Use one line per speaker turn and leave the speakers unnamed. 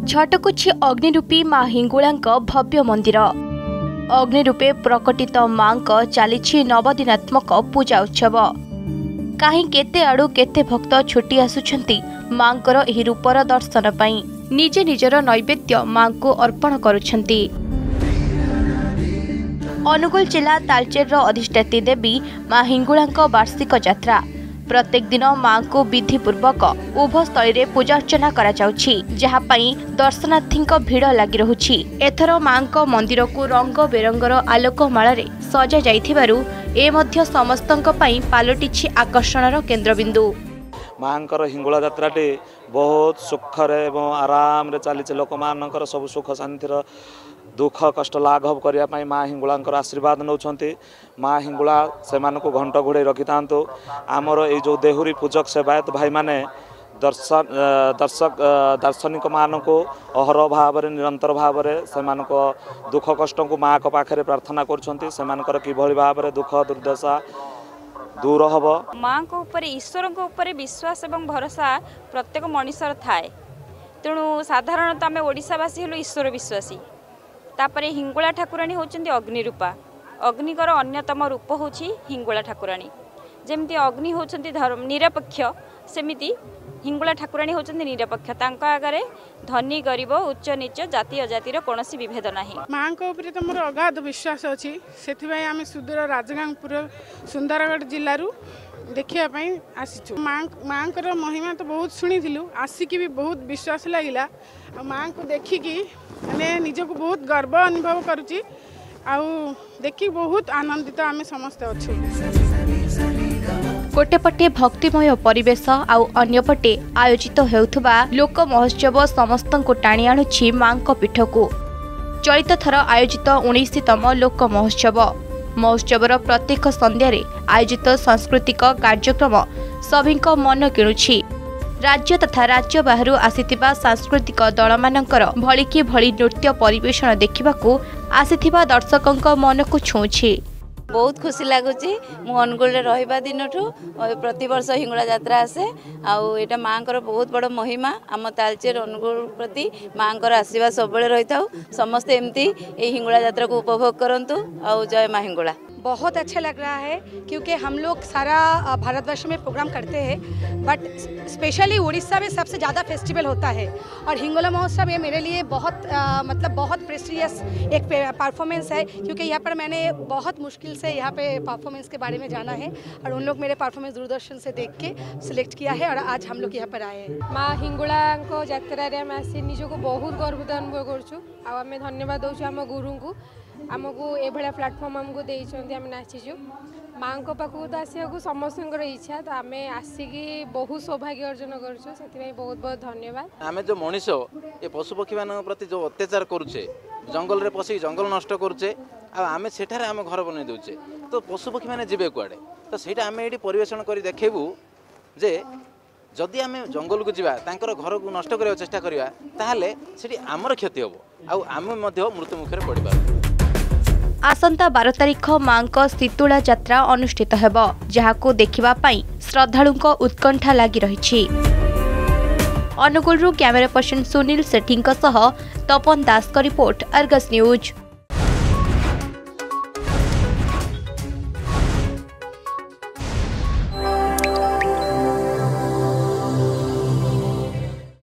छटकुछि अग्निरूपी माँ हिंगुलांक भव्य मंदिर। अग्निरूपे प्रकटित माँ चली नवदिनात्मक पूजा उत्सव। कहीं केते आड़ू केते भक्त छुटी आसुछंती माँकर एही रूपर दर्शन पाई। निजे निजर नैवेद्य माँ को अर्पण करुछंती। अनुगुल जिला तालचेर अधिष्ठात्री देवी माँ हिंगुलांक वार्षिक यात्रा। प्रत्येक दिन माँ को विधिपूर्वक उभस्थली रे पूजा अर्चना करा जाउछि, जहा पई दर्शनार्थी भीड़ लगी रहुछि। एथर माँ को मंदिर को रंग बेरंगर आलोकमाला रे सजा जाइथिबारु ए मध्य समस्तंक पई पालटिछि आकर्षणर केन्द्रबिंदु।
माँकर हिंगुला यात्राटी बहुत सुखरे एवं आराम रे चली लोक मानकर सब सुख शांतिर दुख कष्ट लाघव करने माँ हिंगुलांकर आशीर्वाद नौछंती। माँ हिंगुला से घंट घोड़े रखि था। आमर ये जो देहुरी पूजक सेवायत भाई माने दार्शनिक मान को अहर भाव निरंतर भाव से दुख कष्ट को माँ को पाखे प्रार्थना कर किभली भाव दुख दुर्दशा दूर हम।
माँ को ऊपर ईश्वर को ऊपर विश्वास और भरोसा प्रत्येक मनुष्यर थाए। तेणु साधारणतः आम ओडिशावासी हेलु ईश्वर विश्वासी। तापरे हिंगुला ठाकुराणी होचंदी अग्निरूपा। अग्निकर अन्यतम रूप होची हिंगुला ठाकुराणी। जेमती अग्नि होचंदी धर्म निरपेक्ष, सेमिति हिंगुला ठाकुराणी होचंदी निरपेक्ष। तांका आगरे धनी गरीब उच्च नीच जाति अजातिर कोनोसी विभेद नाही।
माँ को ऊपर तो मोर अगाध विश्वास अच्छी। से आम सुदूर राजगांगपुर सुंदरगढ़ जिलू देखापी आसीचु। माँ को महिमा तो बहुत शुणीलु, आसिकी भी बहुत विश्वास लगिला। माँ को देखिकी मैंने निजक बहुत गर्व अनुभव करुच्ची। देखि बहुत आनंदित आम समस्त अच्छु।
गोटेपटे भक्तिमय परिवेश आउ अन्यपटे आयोजित हेउथबा लोक महोत्सव समस्तंको टाणी आणुछि माँको पीठको। चलित थर आयोजित 19तम लोक महोत्सवर प्रत्येक संध्यारे आयोजित सांस्कृतिक कार्यक्रम सभिंक मन किणुछि। राज्य तथा राज्य बाहरु आसिथिबा सांस्कृतिक दलमानंकर भलिकी भली नृत्य परिवेषण देखिबाकू आसिथिबा दर्शकंक मन को छुछि।
बहुत खुशी लगुच। मु अनुगुल रहा दिन प्रति वर्ष हिंगुला यात्रा आसे। आटा माँ को बहुत बड़ महिमा। आम तालचेर अनुगुल प्रति माँ को आशीर्वाद सब रही था। समस्ते एमती हिंगुला यात्रा को उपभोग करंतु। जय माँ हिंगुला।
बहुत अच्छा लग रहा है क्योंकि हम लोग सारा भारतवर्ष में प्रोग्राम करते हैं, बट स्पेशली उड़ीसा में सबसे ज़्यादा फेस्टिवल होता है। और हिंगोला महोत्सव ये मेरे लिए बहुत मतलब बहुत प्रेस्टिजियस एक परफॉर्मेंस है, क्योंकि यहाँ पर मैंने बहुत मुश्किल से यहाँ पे परफॉर्मेंस के बारे में जाना है और उन लोग मेरे परफॉर्मेंस दूरदर्शन से देख के सिलेक्ट किया है और आज हम लोग यहाँ पर आए हैं।
माँ हिंगुला यात्रा आसी निजक बहुत गर्वित अनुभव करें। धन्यवाद दूँ आम गुरु को, आमको ये प्लाटफर्म आमको देते आम नाचीचु। माँ को पाखु तो आसको समस्त इच्छा, तो आम आसिकी बहुत सौभाग्य अर्जन कर बहुत बहुत धन्यवाद।
आम जो मनीष ये पशुपक्षी मान प्रति जो अत्याचार करुचे, जंगल रे पशि जंगल नष्ट करुचे, आम सेठारे आम घर बन दूचे, तो पशुपक्षी मैंने जीवे कुआड़े, तो सहीटा आम ये परिवेषण कर देखेबू जे जदि आम जंगल को जीवा तांकर घर को नष्ट करने चेष्टा करिया ताहले सेठी आमर क्षति हम आम मृत्यु मुखरे पड़िबा।
आसंता 12 तारिख माँ को शीतुला यात्रा अनुष्ठित हेबो, जहाको देखिबा पई श्रद्धालुंक उत्कंठा लागि रहिछि। अनुगुलरु कैमरा पर्सन सुनील सेठींक सह तपन दास का रिपोर्ट, अर्गस न्यूज।